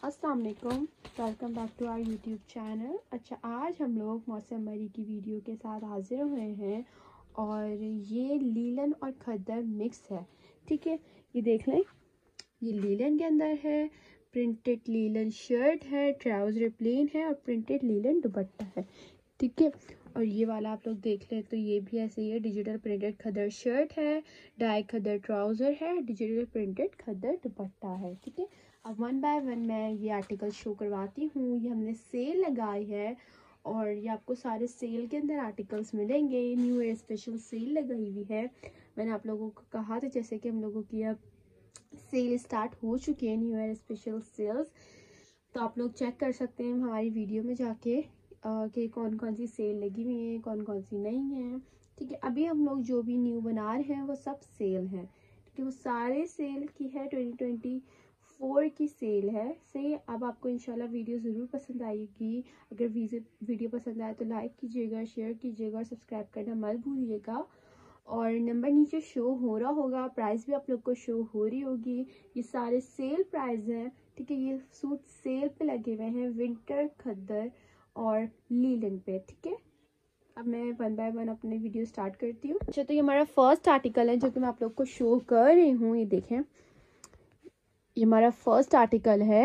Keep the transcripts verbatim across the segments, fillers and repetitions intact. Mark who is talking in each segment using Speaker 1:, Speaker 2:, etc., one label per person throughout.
Speaker 1: अस्सलाम वालेकुम, welcome back to our YouTube channel. अच्छा, आज हम लोग मौसम मरी की वीडियो के साथ हाजिर हुए हैं और ये लीलन और खद्दर मिक्स है। ठीक है, ये देख लें, ये लीलन के अंदर है, प्रिंटेड लीलन शर्ट है, ट्राउज़र प्लेन है और प्रिंटेड लीलन दुपट्टा है। ठीक है, और ये वाला आप लोग देख लें तो ये भी ऐसे ही है, डिजिटल प्रिंटेड खद्दर शर्ट है, डाई खद्दर ट्राउज़र है, डिजिटल प्रिंटेड खद्दर दुपट्टा है। ठीक है, अब वन बाय वन मैं ये आर्टिकल शो करवाती हूँ। ये हमने सेल लगाई है और ये आपको सारे सेल के अंदर आर्टिकल्स मिलेंगे। न्यू ईयर स्पेशल सेल लगाई हुई है। मैंने आप लोगों को कहा था जैसे कि हम लोगों की अब सेल स्टार्ट हो चुकी है, न्यू ईयर स्पेशल सेल्स, तो आप लोग चेक कर सकते हैं हमारी वीडियो में जाके कि कौन कौन सी सेल लगी हुई है, कौन कौन सी नहीं है। ठीक है, अभी हम लोग जो भी न्यू बना रहे हैं वो सब सेल है। ठीक है, वो सारे सेल की है, ट्वेंटी ट्वेंटी फोर की सेल है। सही, अब आपको इंशाल्लाह वीडियो ज़रूर पसंद आएगी। अगर वीडियो पसंद आए तो लाइक कीजिएगा, शेयर कीजिएगा और सब्सक्राइब करना मत भूलिएगा। और नंबर नीचे शो हो रहा होगा, प्राइस भी आप लोग को शो हो रही होगी। ये सारे सेल प्राइस हैं। ठीक है, ये सूट सेल पे लगे हुए हैं, विंटर खद्दर और लीलन पे। ठीक है, अब मैं वन बाय वन अपने वीडियो स्टार्ट करती हूँ। अच्छा, तो ये हमारा फर्स्ट आर्टिकल है जो कि मैं आप लोग को शो कर रही हूँ। ये देखें, ये हमारा फर्स्ट आर्टिकल है।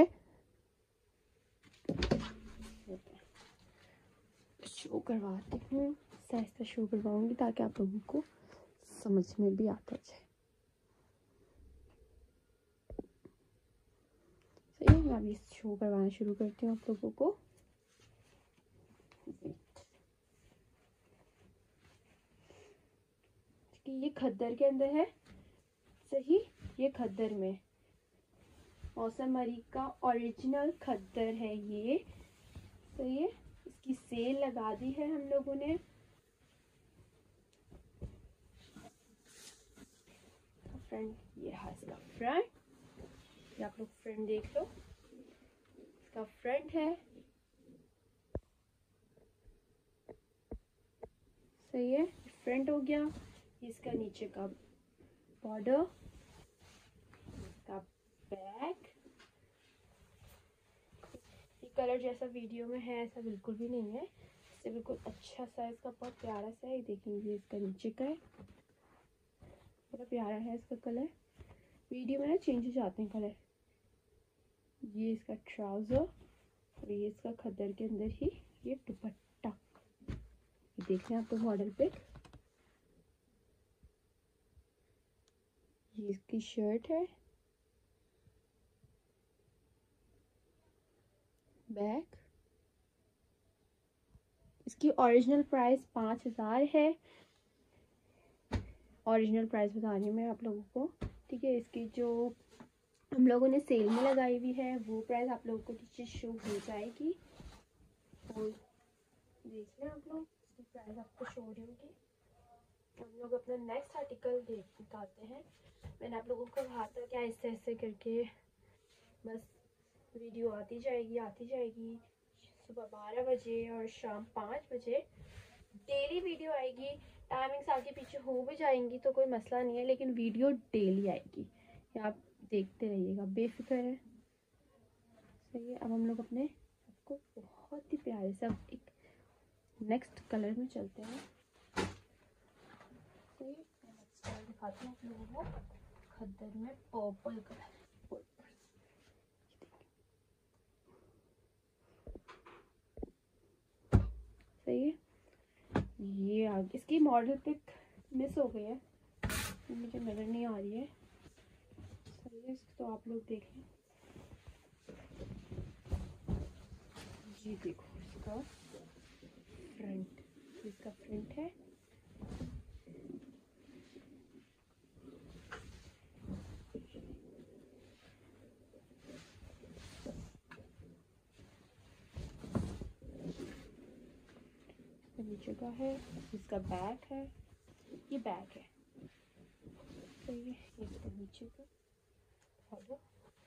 Speaker 1: शो करवाती हूँ, ऐसा शो करवाऊंगी ताकि आप लोगों को समझ में भी आता जाए। सही, मैं अभी शो करवाना शुरू करती हूँ आप लोगों को। ये खद्दर के अंदर है। सही, ये खद्दर में मौसम मरी का ओरिजिनल खद्दर है ये। सही है, इसकी सेल लगा दी है हम लोगों ने। फ्रंट, ये है इसका फ्रंट, ये आप लोग फ्रंट देख लो, इसका फ्रंट है। सही है, फ्रंट हो गया। इसका नीचे का बॉर्डर, इसका बैक। ये कलर जैसा वीडियो में है ऐसा बिल्कुल भी नहीं है, इससे बिल्कुल अच्छा सा, इसका बहुत प्यारा सा है। देखेंगे, इसका नीचे का है, बड़ा प्यारा है इसका कलर। वीडियो में ना चेंज हो जाते हैं कलर। ये इसका ट्राउज़र और ये इसका खद्दर के अंदर ही ये दुपट्टा। ये देख रहे हैं आप तो मॉडल पे। ये इसकी शर्ट है, बैक। इसकी ओरिजिनल प्राइस पाँच हज़ार है। ओरिजिनल प्राइस बता रही हूँ मैं आप लोगों को। ठीक है, इसकी जो हम लोगों ने सेल में लगाई हुई है वो प्राइस आप लोगों को नीचे शो हो जाएगी। और देख लें आप लोग, इसकी प्राइस आपको शो हो रही होगी। हम लोग अपना नेक्स्ट आर्टिकल देख निकालते हैं। मैंने आप लोगों को कहा था कि ऐसे ऐसे करके बस वीडियो आती जाएगी आती जाएगी। सुबह बारह बजे और शाम पाँच बजे डेली वीडियो आएगी। टाइमिंग्स आगे पीछे हो भी जाएंगी तो कोई मसला नहीं है, लेकिन वीडियो डेली आएगी। ये आप देखते रहिएगा, बेफिक्र है। सही है, अब हम लोग अपने आपको बहुत ही प्यारे से अब एक नेक्स्ट कलर में चलते हैं। सही, नेक्स्ट कलर दिखाते हैं आप लोगों को, खद्दर में पर्पल कलर। सही है, ये आगे इसकी मॉडल पिक मिस हो गई है, मुझे नज़र नहीं आ रही है। सही है, तो आप लोग देख लें। जी देखो, इसका फ्रंट, इसका फ्रंट है। नीचे का है, इसका बैक है, ये बैक है। सही है, ये इसका नीचे का बॉर्डर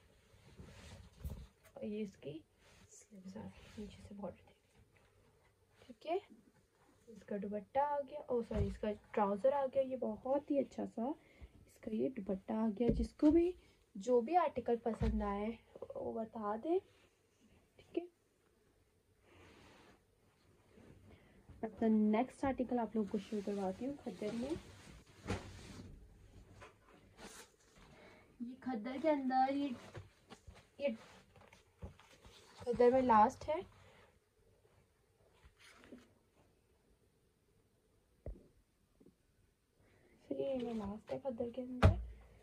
Speaker 1: और ये इसकी स्लीव्स आ रही नीचे से बॉर्डर। ठीक है, इसका दुपट्टा आ गया, ओ सॉरी इसका ट्राउज़र आ गया। ये बहुत ही अच्छा सा इसका ये दुपट्टा आ गया। जिसको भी जो भी आर्टिकल पसंद आए वो बता दें, ठीक है। अपना नेक्स्ट आर्टिकल आप लोगों को शो करवाती हूँ खद्दर में। ये खद्दर के अंदर ये ये खद्दर में लास्ट है। फिर ये में लास्ट है खद्दर के अंदर।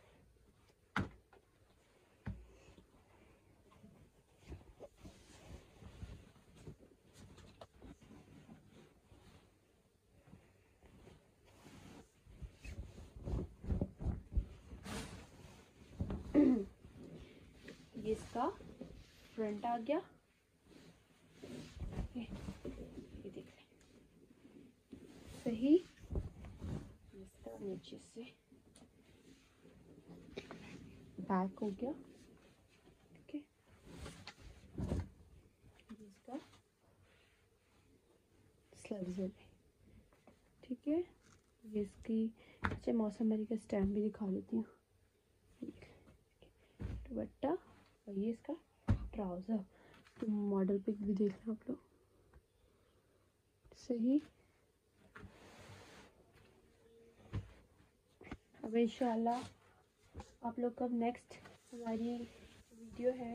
Speaker 1: ये इसका फ्रंट आ गया, ये, ये देख लें सही। इसका नीचे से बैक हो गया, ठीक है। इसका स्लीव्स है, ठीक है। ये इसकी अच्छा मौसम मरी का स्टैम्प भी दिखा देती हूँ। दुपट्टा और ये इसका ट्राउज़र। तो मॉडल पिक भी देख लो आप लोग सही। अब इंशाल्लाह आप लोग कब नेक्स्ट हमारी वीडियो है,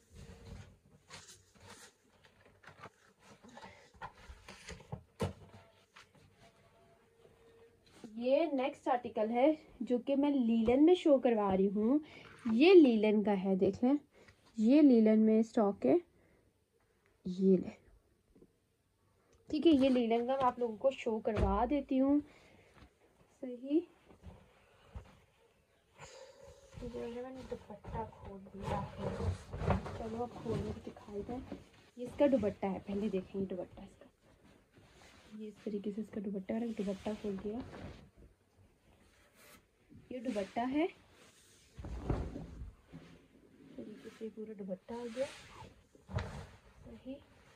Speaker 1: ये नेक्स्ट आर्टिकल है जो कि मैं लीलन में शो करवा रही हूँ। ये लीलन का है, देख लें, ये लीलन में स्टॉक है, ये ले, ठीक है। ये लीलन का मैं आप लोगों को शो करवा देती हूँ सही। मैंने दुपट्टा खोल दिया, चलो अब खोल के दिखाई दें। ये इसका दुपट्टा है, पहले देखेंगे दुपट्टा इसका। ये इस तरीके से इसका दुपट्टा है, दुपट्टा खोल दिया, ये दुपट्टा है, तरीके से पूरा दुपट्टा आ गया सही।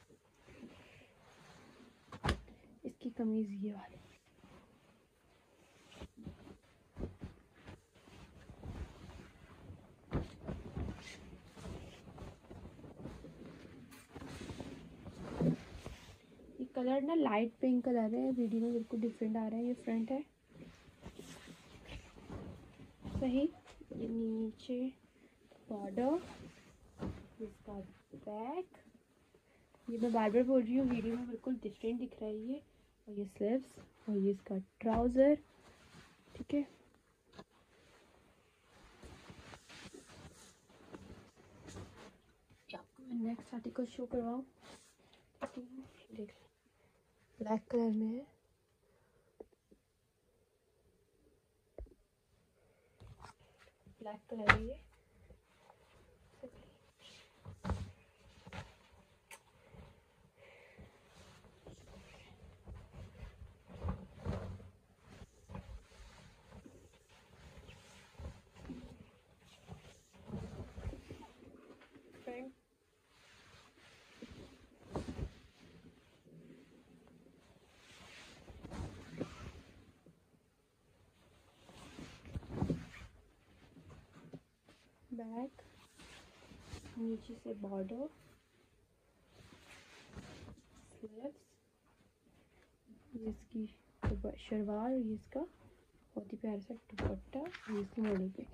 Speaker 1: इसकी कमीज ये वाली, ये कलर ना लाइट पिंक कलर है, वीडियो में बिल्कुल डिफरेंट आ रहा है। ये फ्रंट है सही, ये नीचे बॉर्डर, इसका बैक, ये मैं बार बार बोल रही हूँ, वीडियो में बिल्कुल डिफरेंट दिख रहा है ये। और ये स्लीव्स और ये इसका ट्राउज़र, ठीक है। आपको मैं नेक्स्ट आर्टिकल शो करवाऊँ, देख ब्लैक कलर में है, ब्लैक कलर है ये। फ्रंट बैक, नीचे से बॉर्डर, स्लीव्स, ये इसकी शलवार, ये इसका बहुत ही प्यारा सा दुपट्टा, ये इसकी मॉडल पिक,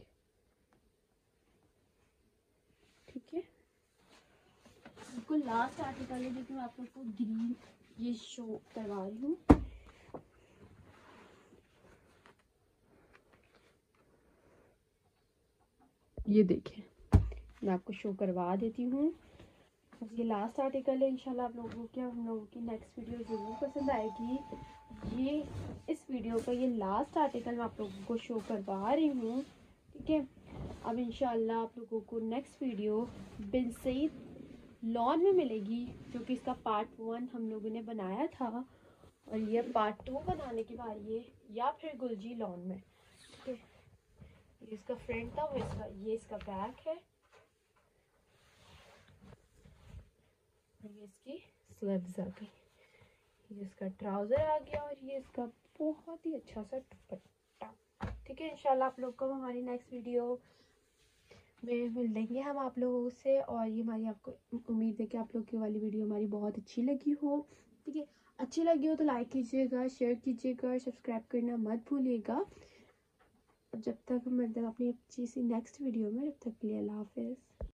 Speaker 1: ठीक है। बिल्कुल लास्ट आर्टिकल है जो कि मैं आप लोग को ग्रीन ये शो करवा रही हूँ। ये देखें, मैं आपको शो करवा देती हूँ। ये लास्ट आर्टिकल है, इंशाल्लाह आप लोगों को हम लोगों की नेक्स्ट वीडियो ज़रूर पसंद आएगी। ये इस वीडियो का ये लास्ट आर्टिकल मैं आप लोगों को शो करवा रही हूँ, ठीक है। अब इंशाल्लाह आप लोगों को next video Bin Saeed lawn में मिलेगी, जो कि इसका पार्ट वन हम लोगों ने बनाया था और ये पार्ट टू बनाने की बारी है, या फिर गुलजी लॉन में, ठीक है। ये इसका फ्रंट था, वो इसका ये इसका बैक है, ये इसकी स्लीव्स आ गई, ये इसका ट्राउज़र आ गया और ये इसका बहुत ही अच्छा सा दुपट्टा, ठीक है। इंशाल्लाह आप लोग को हमारी नेक्स्ट वीडियो में मिलेंगे हम आप लोगों से। और ये हमारी आपको उम्मीद है कि आप लोग की वाली वीडियो हमारी बहुत अच्छी लगी हो। ठीक है, अच्छी लगी हो तो लाइक कीजिएगा, शेयर कीजिएगा और सब्सक्राइब करना मत भूलिएगा। जब तक मतलब अपनी अच्छी सी नेक्स्ट वीडियो में, जब तक के लिए अल्लाह हाफिज़।